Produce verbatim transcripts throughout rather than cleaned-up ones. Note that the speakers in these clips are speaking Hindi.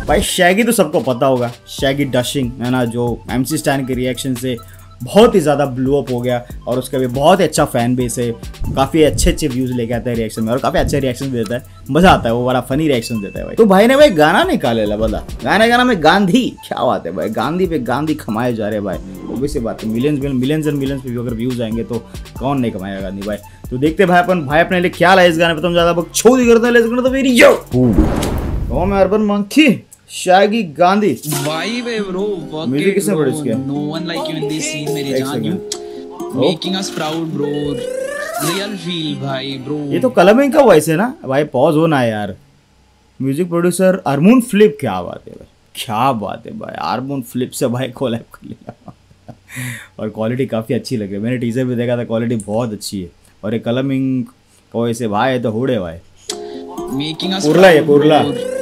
भाई शैगी तो सबको पता होगा, शैगी डशिंग है ना, जो एमसी स्टैन के रिएक्शन से बहुत ही ज़्यादा ब्लू अप हो गया और उसका भी बहुत ही अच्छा फैन बेस है, काफ़ी अच्छे अच्छे व्यूज़ लेके आता है रिएक्शन में और काफ़ी अच्छे रिएक्शन देता है, मज़ा आता है, वो बड़ा फनी रिएक्शन देता है भाई। तो भाई ने भाई गाना निकाले ला, बता गाने का नाम है गांधी। क्या बात है भाई, गांधी पे गांधी कमाए जा रहे हैं भाई, ऑब्वियस बात है। मिलियंस मिलियंस एंड मिलियंस पे भी अगर व्यूज़ आएंगे तो कौन नहीं कमाएगा गांधी भाई। तो देखते भाई अपन भाई अपने लिए क्या लाए इस गाने पर, तुम ज़्यादा बकचोदी करते हैं, लेकिन तो मेरी यो ओ मैं urban monkey Shaggy Gandhi vibe है ब्रो। म्यूजिक किसने प्रोड्यूस किया? No one like you in this scene मेरे जान, you making us proud bro, real feel भाई ब्रो। ये तो कलमिंग का वॉइस है ना भाई, पॉज होना है यार। म्यूजिक प्रोड्यूसर अरमून फ्लिप, क्या बात है भाई, क्या बात है भाई, अरमून फ्लिप से भाई कोलैब कर लिया और क्वालिटी काफ़ी अच्छी लग रही है, मैंने टीजर भी देखा था, क्वालिटी बहुत अच्छी है। और ये कलमिंग का वॉइस है भाई, तो हुडे भाई मेकिंग अस कुरला है कुरला,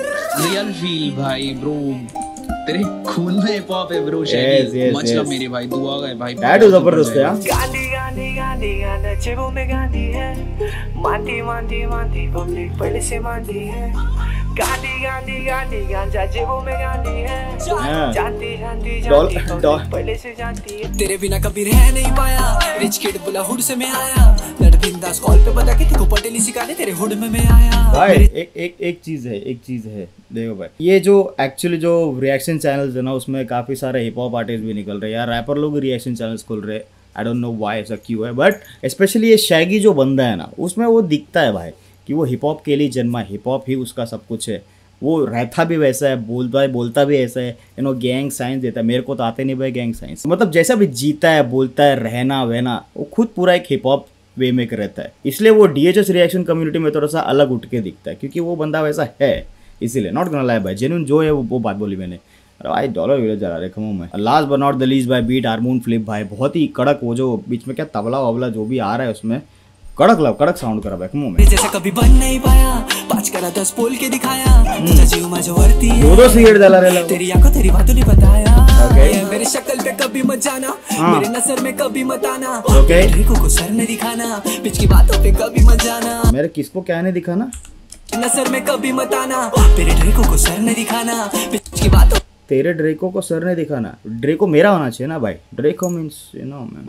रियल फील भाई ब्रो, तेरे खून में हिप हॉप है bro. yes, yes, much yes. Love मेरे भाई, दुआ गए भाई, टैटू जबरदस्त है। गांधी गांधी गांधी गांधी जेबों में गांधी है, मांधी मांधी मांधी पब्लिक पहले से मांधी है। गांधी गांधी गांधी गांजा जेबों में गांधी है, जानती जानती जानती पब्लिक पहले से जानती है। तेरे बिना कभी रह नहीं पाया, रिच किड बुला हुड से मैं आया, लड़ बिंदास कॉल पे बता के तेरे को पटेली सिखाने तेरे हुड में मैं आया। भाई एक एक एक चीज है, एक चीज है देखो भाई, ये जो एक्चुअली जो रिएक्शन चैनल्स है ना, उसमें काफी सारे हिप हॉप आर्टिस्ट भी निकल रहे हैं यार, रैपर लोग रिएक्शन चैनल्स खोल रहे हैं। आई डोंट नो व्हाई, ऐसा क्यों है, बट स्पेशली ये शैगी जो बंदा है ना, उसमें वो दिखता है भाई कि वो हिप हॉप के लिए जन्मा, हिप हॉप ही उसका सब कुछ है। वो रहता भी वैसा है, बोलता है बोलता भी ऐसा है, यू नो गैंग साइंस देता है। मेरे को तो आते नहीं भाई गैंग साइंस, मतलब जैसा भी जीता है, बोलता है, रहना वहना, वो खुद पूरा एक हिप हॉप वे में रहता है। इसलिए वो डीएचएस रिएक्शन कम्युनिटी में थोड़ा सा अलग उठ के दिखता है, क्योंकि वो बंदा वैसा है, इसीलिए नॉट गना लाइव भाई, जेन्युइन जो है वो, वो बात बोली मैंने। अरे भाई डॉलर वीडियो चला रहे खमो में। Last but not the least भाई बीट अरमून फ्लिप भाई, बहुत ही कड़क, वो जो बीच में क्या तबला वबला जो भी आ रहा है उसमें कड़क लव कड़क साउंड करा भाई खमो में। जैसा कभी बन नहीं पाया, पाँच करा दस बोल के दिखाया, तुझे जीव में जो वर्ती है, दो दो सिगरेट जला रहे, तेरी आंखों तेरी बातों ने बताया। okay. मेरे शक्ल पे कभी मत जाना, मेरे नजर में कभी मत आना, okay. को सर ने दिखाना, बीच की बातों पे कभी मत जाना। मेरे किसको क्या नहीं दिखाना, नजर में कभी मत आना, तेरे ड्रेको को सर ने दिखाना, बीच की बातों, तेरे ड्रेको को सर ने दिखाना। ड्रेको मेरा होना चाहिए ना भाई, Draco means you know man,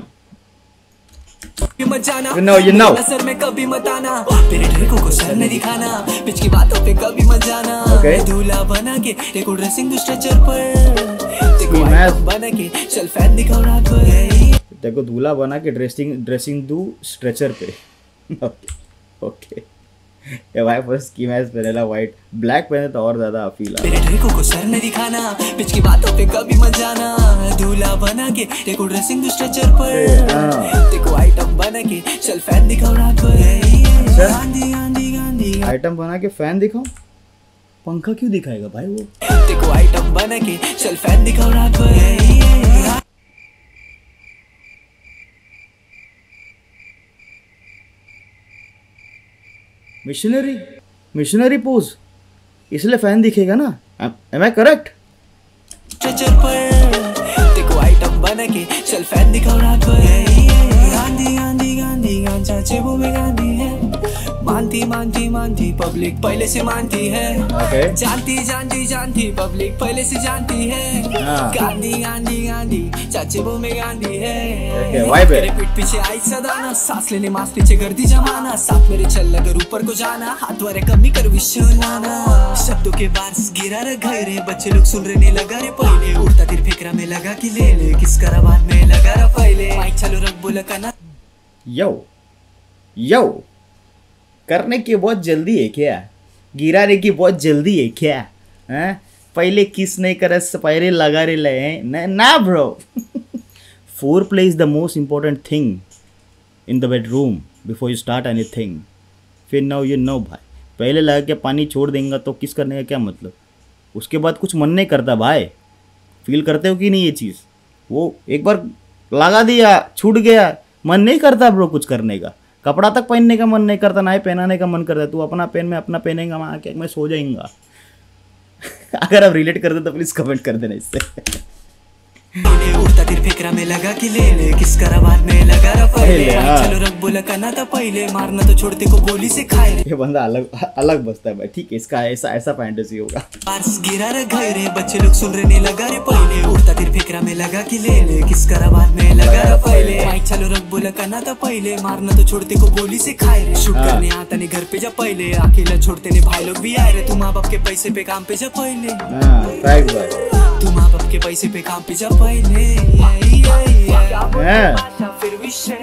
मत जाना, you know, you know. नजर में कभी मत आना, तेरे ड्रेको को सर ने दिखाना, बीच की बातों पे कभी मत जाना। okay. दूल्हा बना के देखो ड्रेसिंग स्ट्रेचर पर, देखो आइटम बना के चल फैन दिखाओ रात भर, देखो दूल्हा बना के ड्रेसिंग ड्रेसिंग दू स्ट्रेचर पे। ओके ओके ये भाई फर्स्ट की मैच पहले वाइट ब्लैक पहने तो और ज्यादा फील आ। तेरे ड्रेको को सर ने दिखाना, बीच की बातों पे कभी मत जाना, दूल्हा बना के देखो ड्रेसिंग स्ट्रेचर पर, देखो आइटम बना के चल फैन दिखाओ रात भर। गांधी गांधी गांधी आइटम बना के फैन दिखाओ, पंखा क्यों दिखाएगा भाई वो, देखो आइटम बना के चल फैन दिखाओ रात भर। मिशनरी मिशनरी पोज, इसलिए फैन दिखेगा ना, एम आई करेक्ट? स्ट्रेचर पर देखो आइटम बना के चल फैन दिखाओ रात भर। गांधी गांधी गांधी गांजा जेबों में गांधी है, मानती मानती मानती पब्लिक पहले से मानती है, okay. जानती जानती जानती पब्लिक पहले से जानती है। हाँ. गांधी गांधी गांधी जेबों में गांधी है, okay, तेरे पीठ पीछे आई सदाना, सांस लेने मास्क नीचे कर दी जमाना, साथ मेरे चल अगर ऊपर को जाना, हाथ वारे कमी कर विश्व लाना, शब्दों के बारिश गिरा रे घरे, बच्चे लोग सुन रहे लगा रे पहले, उड़ता तेरे फिक्रा में लगा कि ले ले, किस करा बाद में लगा रे पहले, माइक चलो रख बोला करना। यो यो करने की बहुत जल्दी है क्या, गिराने की बहुत जल्दी है क्या, हैं? पहले किस नहीं करे पहले लगा रे ले ना bro. Foreplay is the most important thing in the bedroom before you start anything. फिर नो यू नो भाई, पहले लगा के पानी छोड़ देंगे तो किस करने का क्या मतलब, उसके बाद कुछ मन नहीं करता भाई। फील करते हो कि नहीं ये चीज़, वो एक बार लगा दिया छूट गया, मन नहीं करता ब्रो कुछ करने का, कपड़ा तक पहनने का मन नहीं करता, ना ही पहनाने का मन करता। तू अपना पेन में अपना पहनेगा, मैं आके मैं सो जाएगा। अगर आप रिलेट करते तो प्लीज़ कमेंट कर देना इससे। उड़ता तिर फेकरा में लगा कि ले ले किस करा बाद में लगा रहा पहले चलो रख बोला करना था पहले मारना तो छोड़ते को गोली से खाए रे। ये बंदा अलग अलग बसता है भाई, ठीक है, इसका ऐसा ऐसा फैंटेसी होगा। पार्स गिरा रे घरे बच्चे लोग सुन रहे नहीं लगा रे पहले उड़ता तिर फेकरा में लगा कि ले ले किस करा बाद में लगा रहा पहले माइक चलो रख बोला करना था पहले मारना तो छोड़ते को गोली से खाए रे। शूट करने आता नहीं घर पे जा पहले अकेला छोड़ते नहीं भाई लोग भी आए रे। तुम माँ बाप के पैसे पे काम पे जा पहले, तुम माँ बाप के पैसे पे काम पे जा पहले। फिर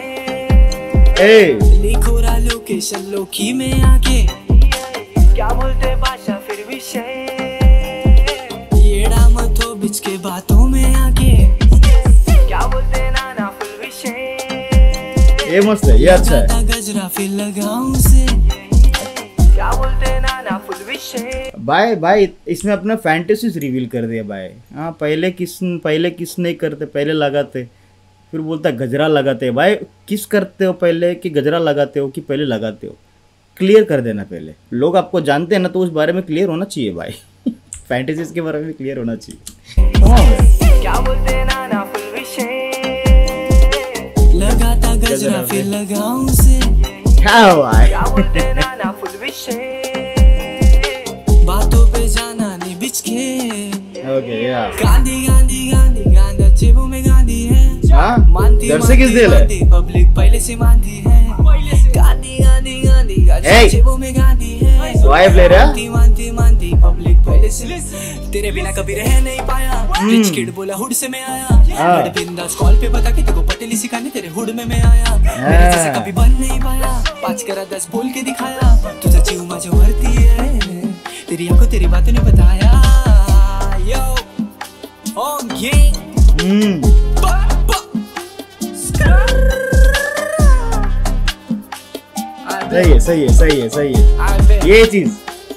लिखो रा लोकेशन लोकी में आके क्या बोलते भाषा फिर विषय येड़ा मत हो बिच के बातों में आके क्या बोलते नाना फुल विषय। ये मस्त है, ये अच्छा है। गजरा फिर लगाऊं से क्या बोलते नाना फुल विषय। भाई भाई इसमें अपना फैंटेसीज रिवील कर दिया भाई। हाँ पहले किस पहले किस नहीं करते, पहले लगाते, फिर बोलता गजरा लगाते हैं। भाई किस करते हो पहले कि गजरा लगाते हो कि पहले लगाते हो, क्लियर कर देना पहले। लोग आपको जानते हैं ना तो उस बारे में क्लियर होना चाहिए भाई। फैंटेसीज के बारे में क्लियर होना चाहिए। क्या बोलते हैं नाना फुल विषय लगाता गजरा फिर लगाऊं से क्या भाई क्या बोलते हैं नाना फुल विषय बातों पे जाना नहीं बिच के। ओके यार गांधी गांधी गांधी गांधा जेबों में गांधी है। हाँ मानती दर से किस दिल है पब्लिक पहले से मानती है। गांधी गांधी गांधी गांधी जेबों में गांधी है। स्वाइप ले रहा मानती मानती मानती पब्लिक पहले से तेरे बिना कभी रह नहीं पाया। रिच किड बोला हुड से मैं आया बिंदास कॉल पे बता के तेरे को पटेली सिखाने तेरे हुड में मैं आया। मेरे जैसे कभी बन नहीं पाया पाँच करा दस बोल के दिखाया तुझे जीव मजा भरती है तेरी आंखों तेरी बातों ने बताया। यो ओम ये सही है सही है सही है सही है ये चीज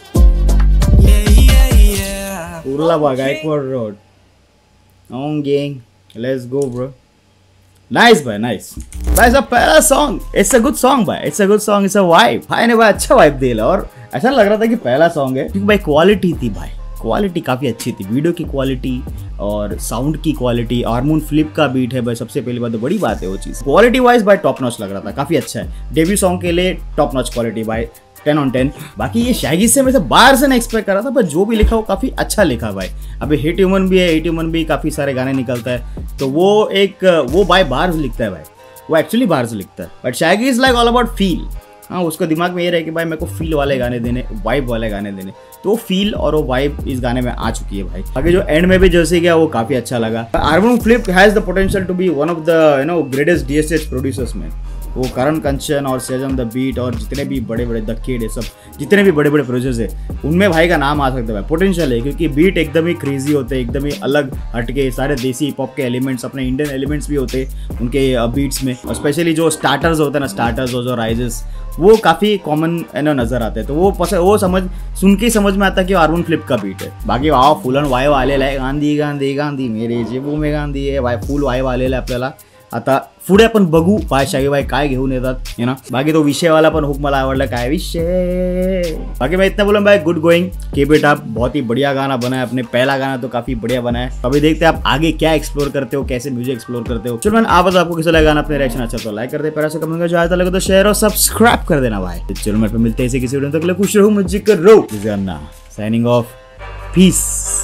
उर्ला Gaikwad road on gang let's go bro. Nice भाई नाइस भाई साहब पहला song it's a good song भाई it's a good song it's a vibe भाई ने भाई अच्छा वाइब दिया और ऐसा लग रहा था कि पहला सॉन्ग है क्योंकि भाई क्वालिटी थी भाई क्वालिटी काफ़ी अच्छी थी वीडियो की क्वालिटी और साउंड की क्वालिटी। हारमोन फ्लिप का बीट है भाई सबसे पहली बात तो बड़ी बात है वो चीज़ क्वालिटी वाइज भाई टॉप नॉच लग रहा था काफ़ी अच्छा है डेब्यू सॉन्ग के लिए टॉप नॉच क्वालिटी भाई टेन ऑन टेन। बाकी ये शैगी से मैं बाहर से ना एक्सपेक्ट कर रहा था पर जो भी लिखा वो काफ़ी अच्छा लिखा भाई। अभी हिट ह्यूमन भी है हिट ह्यूमन भी काफ़ी सारे गाने निकलता है तो वो एक वो भाई बाहर से लिखता है भाई वो एक्चुअली बाहर से लिखता है but Shaggy is like all about feel. हाँ उसको दिमाग में ये रहे कि भाई मेरे को फील वाले गाने देने वाइब वाले गाने देने तो फील और वो वाइब इस गाने में आ चुकी है भाई। बाकी जो एंड में भी जैसे गया वो काफी अच्छा लगा। Harmon Flip has the potential to be one of the you know greatest DSH producers में। वो करण कंचन और सेजन द बीट और जितने भी बड़े बड़े द किड सब जितने भी बड़े बड़े प्रोड्यूसर्स है उनमें भाई का नाम आ सकता है भाई पोटेंशियल है क्योंकि बीट एकदम ही क्रेजी होते हैं एकदम ही अलग हटके सारे देसी हिप हॉप के एलिमेंट्स अपने इंडियन एलिमेंट्स भी होते हैं उनके बीट्स में और स्पेशली जो स्टार्टर्स होते हैं ना स्टार्टर्स और जो राइजेस वो काफ़ी कॉमन है ना नजर आते हैं तो वो पसंद वो समझ सुन के समझ में आता है कि हारमोन फ्लिप का बीट है। बाकी वाव फुल ऑन वाय वाले लाय गांधी गांधी गांधी मेरे जेबू में गांधी आहे वाय फुल वाय वालेला आपल्याला। आता पुढे आपण बघू भाई शाही भाई काय घेऊन येतात है ना। बाकी तो विषय वाला पण हुक मला आवडला काय विषय। बाकी मैं इतना बोला भाई good going keep it up बहुत ही बढ़िया गाना बना है अपने पहला गाना तो काफी बढ़िया बना है। अभी देखते हैं आप आगे क्या एक्सप्लोर करते हो कैसे म्यूजिक एक्सप्लोर करते हो। चलो मैंने आप बताओ आपको कैसा लगा गाना अपने रिएक्शन अच्छा तो लाइक कर दे प्यारा से कमेंट कर जो आता लगे तो शेयर और सब्सक्राइब कर देना भाई। चलो मेरे पे मिलते हैं इसी किसी वीडियो तक खुश रहो मजे करो साइनिंग ऑफ पीस।